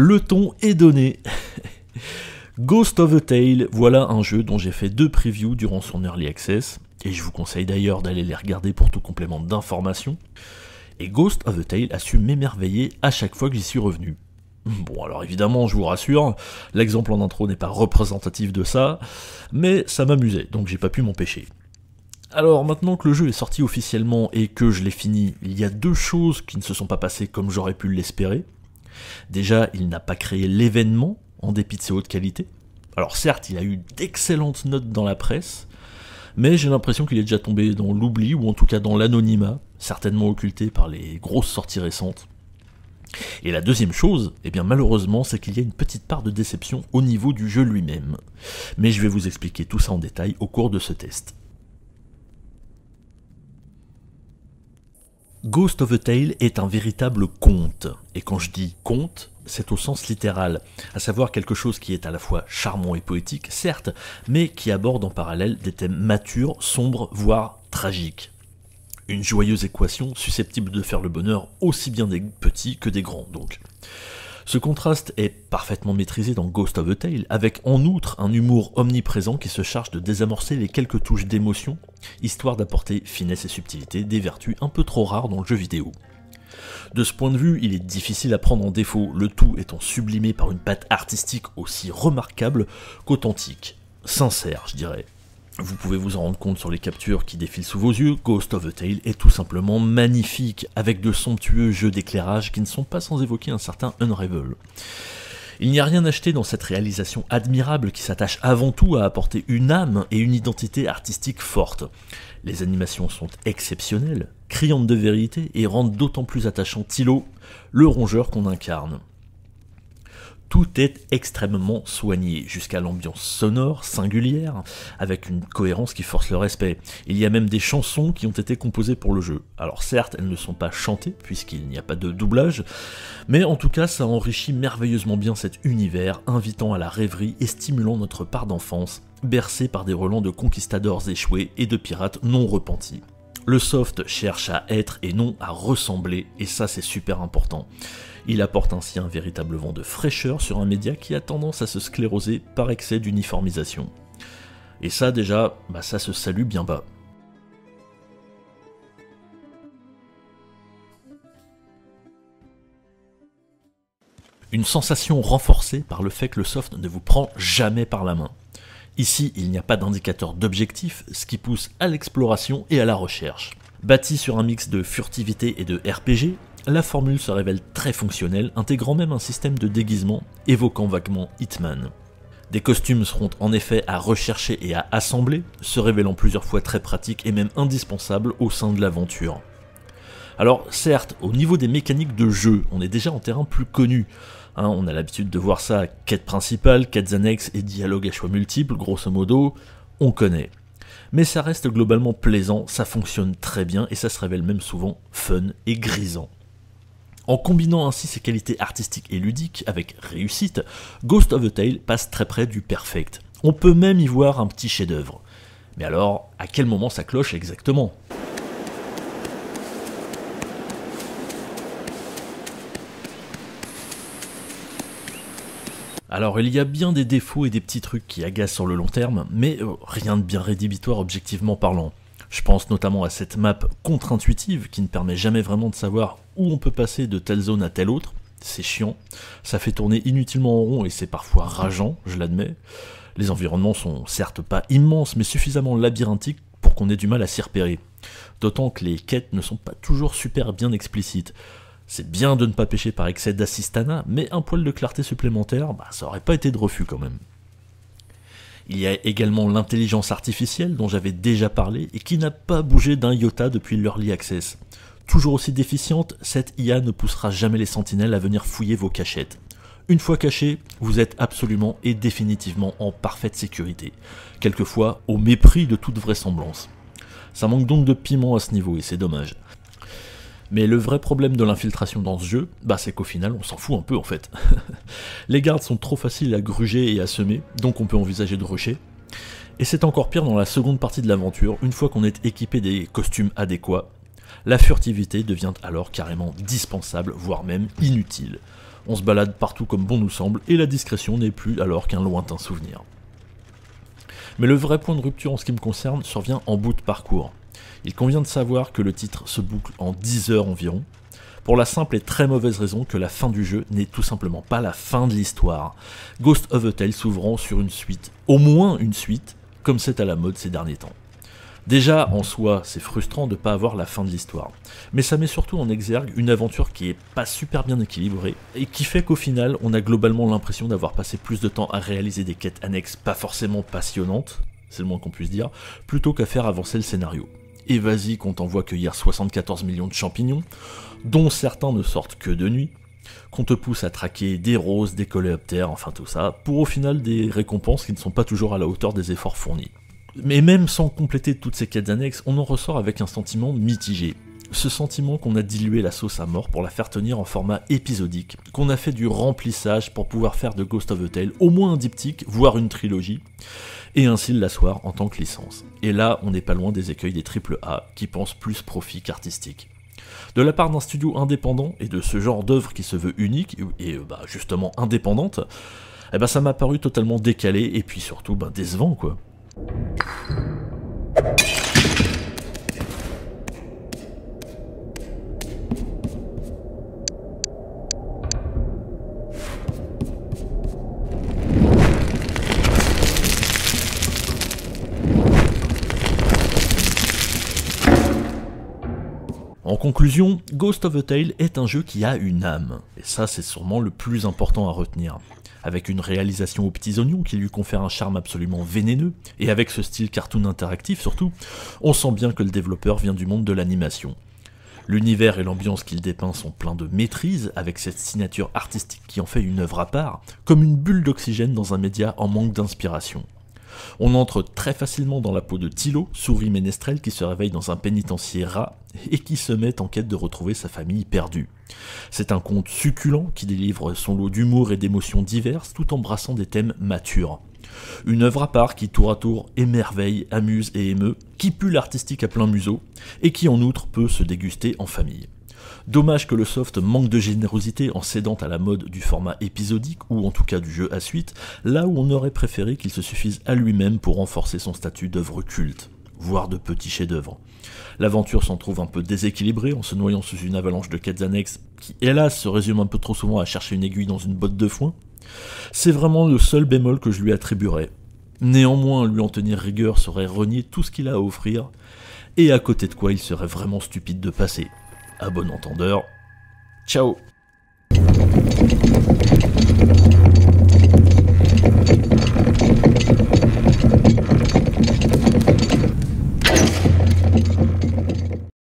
Le ton est donné. Ghost of a Tale, voilà un jeu dont j'ai fait 2 previews durant son Early Access, et je vous conseille d'ailleurs d'aller les regarder pour tout complément d'information. Et Ghost of a Tale a su m'émerveiller à chaque fois que j'y suis revenu. Bon, alors évidemment, je vous rassure, l'exemple en intro n'est pas représentatif de ça, mais ça m'amusait, donc j'ai pas pu m'empêcher. Alors maintenant que le jeu est sorti officiellement et que je l'ai fini, il y a 2 choses qui ne se sont pas passées comme j'aurais pu l'espérer. Déjà, il n'a pas créé l'événement, en dépit de ses hautes qualités. Alors certes, il a eu d'excellentes notes dans la presse, mais j'ai l'impression qu'il est déjà tombé dans l'oubli, ou en tout cas dans l'anonymat, certainement occulté par les grosses sorties récentes. Et la deuxième chose, eh bien malheureusement, c'est qu'il y a une petite part de déception au niveau du jeu lui-même. Mais je vais vous expliquer tout ça en détail au cours de ce test. Ghost of a Tale est un véritable conte, et quand je dis conte, c'est au sens littéral, à savoir quelque chose qui est à la fois charmant et poétique, certes, mais qui aborde en parallèle des thèmes matures, sombres, voire tragiques. Une joyeuse équation susceptible de faire le bonheur aussi bien des petits que des grands, donc. Ce contraste est parfaitement maîtrisé dans Ghost of a Tale, avec en outre un humour omniprésent qui se charge de désamorcer les quelques touches d'émotion, histoire d'apporter finesse et subtilité, des vertus un peu trop rares dans le jeu vidéo. De ce point de vue, il est difficile à prendre en défaut, le tout étant sublimé par une patte artistique aussi remarquable qu'authentique. Sincère, je dirais. Vous pouvez vous en rendre compte sur les captures qui défilent sous vos yeux, Ghost of a Tale est tout simplement magnifique, avec de somptueux jeux d'éclairage qui ne sont pas sans évoquer un certain Unravel. Il n'y a rien acheté dans cette réalisation admirable qui s'attache avant tout à apporter une âme et une identité artistique forte. Les animations sont exceptionnelles, criantes de vérité et rendent d'autant plus attachant Tilo, le rongeur qu'on incarne. Tout est extrêmement soigné, jusqu'à l'ambiance sonore singulière, avec une cohérence qui force le respect. Il y a même des chansons qui ont été composées pour le jeu. Alors certes, elles ne sont pas chantées, puisqu'il n'y a pas de doublage, mais en tout cas, ça enrichit merveilleusement bien cet univers, invitant à la rêverie et stimulant notre part d'enfance, bercé par des relents de conquistadors échoués et de pirates non repentis. Le soft cherche à être et non à ressembler, et ça c'est super important. Il apporte ainsi un véritable vent de fraîcheur sur un média qui a tendance à se scléroser par excès d'uniformisation. Et ça déjà, ça se salue bien bas. Une sensation renforcée par le fait que le soft ne vous prend jamais par la main. Ici, il n'y a pas d'indicateur d'objectif, ce qui pousse à l'exploration et à la recherche. Bâti sur un mix de furtivité et de RPG, la formule se révèle très fonctionnelle, intégrant même un système de déguisement évoquant vaguement Hitman. Des costumes seront en effet à rechercher et à assembler, se révélant plusieurs fois très pratiques et même indispensables au sein de l'aventure. Alors certes, au niveau des mécaniques de jeu, on est déjà en terrain plus connu. On a l'habitude de voir ça, quête principale, quêtes annexes et dialogues à choix multiples, grosso modo, on connaît. Mais ça reste globalement plaisant, ça fonctionne très bien et ça se révèle même souvent fun et grisant. En combinant ainsi ses qualités artistiques et ludiques avec réussite, Ghost of a Tale passe très près du perfect. On peut même y voir un petit chef-d'œuvre. Mais alors, à quel moment ça cloche exactement ? Alors il y a bien des défauts et des petits trucs qui agacent sur le long terme, mais rien de bien rédhibitoire objectivement parlant. Je pense notamment à cette map contre-intuitive qui ne permet jamais vraiment de savoir où on peut passer de telle zone à telle autre. C'est chiant, ça fait tourner inutilement en rond et c'est parfois rageant, je l'admets. Les environnements sont certes pas immenses mais suffisamment labyrinthiques pour qu'on ait du mal à s'y repérer. D'autant que les quêtes ne sont pas toujours super bien explicites. C'est bien de ne pas pêcher par excès d'assistanat, mais un poil de clarté supplémentaire, ça aurait pas été de refus quand même. Il y a également l'intelligence artificielle dont j'avais déjà parlé et qui n'a pas bougé d'un iota depuis l'Early Access. Toujours aussi déficiente, cette IA ne poussera jamais les sentinelles à venir fouiller vos cachettes. Une fois caché, vous êtes absolument et définitivement en parfaite sécurité, quelquefois au mépris de toute vraisemblance. Ça manque donc de piment à ce niveau et c'est dommage. Mais le vrai problème de l'infiltration dans ce jeu, c'est qu'au final on s'en fout un peu en fait. Les gardes sont trop faciles à gruger et à semer, donc on peut envisager de rusher. Et c'est encore pire dans la seconde partie de l'aventure, une fois qu'on est équipé des costumes adéquats, la furtivité devient alors carrément dispensable, voire même inutile. On se balade partout comme bon nous semble, et la discrétion n'est plus alors qu'un lointain souvenir. Mais le vrai point de rupture en ce qui me concerne survient en bout de parcours. Il convient de savoir que le titre se boucle en 10 heures environ, pour la simple et très mauvaise raison que la fin du jeu n'est tout simplement pas la fin de l'histoire, Ghost of a Tale s'ouvrant sur une suite, au moins une suite, comme c'est à la mode ces derniers temps. Déjà, en soi, c'est frustrant de ne pas avoir la fin de l'histoire, mais ça met surtout en exergue une aventure qui est pas super bien équilibrée, et qui fait qu'au final, on a globalement l'impression d'avoir passé plus de temps à réaliser des quêtes annexes pas forcément passionnantes, c'est le moins qu'on puisse dire, plutôt qu'à faire avancer le scénario. Et vas-y qu'on t'envoie cueillir 74 millions de champignons, dont certains ne sortent que de nuit, qu'on te pousse à traquer des roses, des coléoptères, enfin tout ça, pour au final des récompenses qui ne sont pas toujours à la hauteur des efforts fournis. Mais même sans compléter toutes ces quêtes annexes, on en ressort avec un sentiment mitigé. Ce sentiment qu'on a dilué la sauce à mort pour la faire tenir en format épisodique, qu'on a fait du remplissage pour pouvoir faire de Ghost of a Tale au moins un diptyque, voire une trilogie, et ainsi l'asseoir en tant que licence. Et là, on n'est pas loin des écueils des AAA qui pensent plus profit qu'artistique. De la part d'un studio indépendant et de ce genre d'œuvre qui se veut unique et justement indépendante, ça m'a paru totalement décalé et puis surtout décevant quoi. En conclusion, Ghost of a Tale est un jeu qui a une âme, et ça c'est sûrement le plus important à retenir. Avec une réalisation aux petits oignons qui lui confère un charme absolument vénéneux, et avec ce style cartoon interactif surtout, on sent bien que le développeur vient du monde de l'animation. L'univers et l'ambiance qu'il dépeint sont pleins de maîtrise, avec cette signature artistique qui en fait une œuvre à part, comme une bulle d'oxygène dans un média en manque d'inspiration. On entre très facilement dans la peau de Tilo, souris ménestrel qui se réveille dans un pénitencier rat et qui se met en quête de retrouver sa famille perdue. C'est un conte succulent qui délivre son lot d'humour et d'émotions diverses tout en brassant des thèmes matures. Une œuvre à part qui tour à tour émerveille, amuse et émeut, qui pue l'artistique à plein museau et qui en outre peut se déguster en famille. Dommage que le soft manque de générosité en cédant à la mode du format épisodique, ou en tout cas du jeu à suite, là où on aurait préféré qu'il se suffise à lui-même pour renforcer son statut d'œuvre culte, voire de petit chef-d'œuvre. L'aventure s'en trouve un peu déséquilibrée en se noyant sous une avalanche de quêtes annexes qui, hélas, se résume un peu trop souvent à chercher une aiguille dans une botte de foin. C'est vraiment le seul bémol que je lui attribuerais. Néanmoins, lui en tenir rigueur serait renier tout ce qu'il a à offrir, et à côté de quoi il serait vraiment stupide de passer. À bon entendeur, ciao.